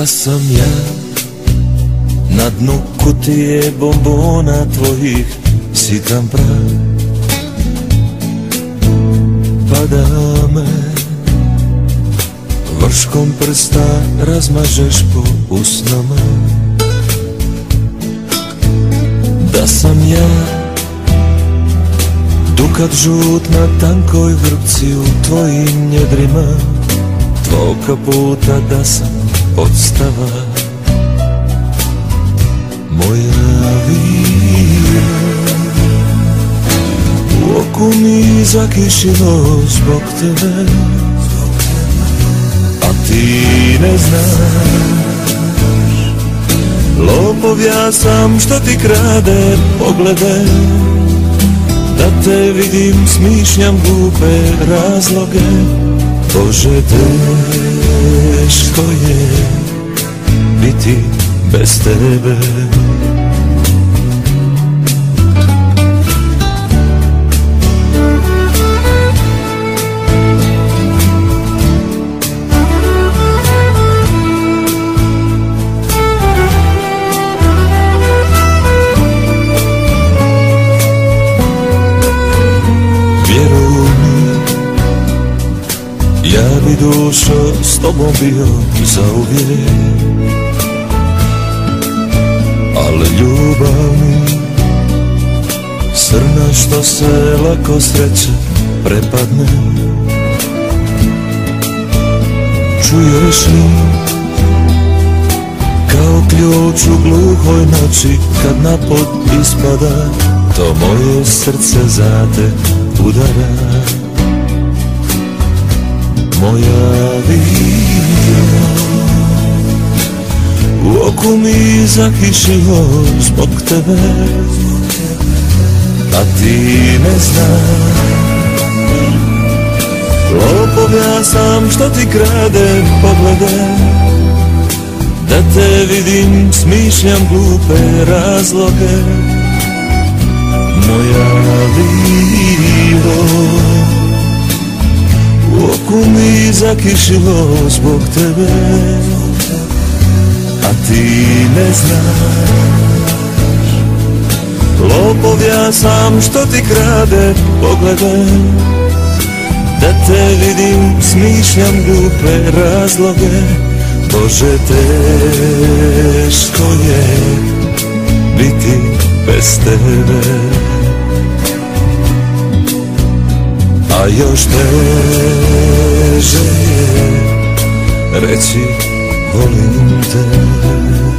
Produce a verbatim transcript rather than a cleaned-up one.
Da sam ja na dnu kutije bombona tvojih sitan prah, pa da me vrškom prsta razmažeš po usnama. Da sam ja dukat žut na tankoj vrpci u tvojim njedrima, tvoga puta da sam podstava. Moja vina u oku mi zakišilo zbog tebe, a ti ne znaš, lopov ja sam što ti krade poglede. Da te vidim smišljam glupe razloge, Bože teško je biti bez tebe. Ja bi dušo s tobom bio zauvijek, ali ljubav mi srna što se lako sreće prepadne. Čuješ li kao ključ u gluhoj noći kad napod ispada, to moje srce za te udara. Moja vina u oku mi zakišilo zbog tebe, a ti ne znaš, lopov ja sam što ti krade poglede. Da te vidim smišljam glupe razloge. Moja vina u oku mi zakišilo zbog tebe, a ti ne znaš, lopov ja sam što ti krade poglede. Da te vidim smišljam glupe razloge, Bože teško je biti bez tebe. A još teže je reći volim te.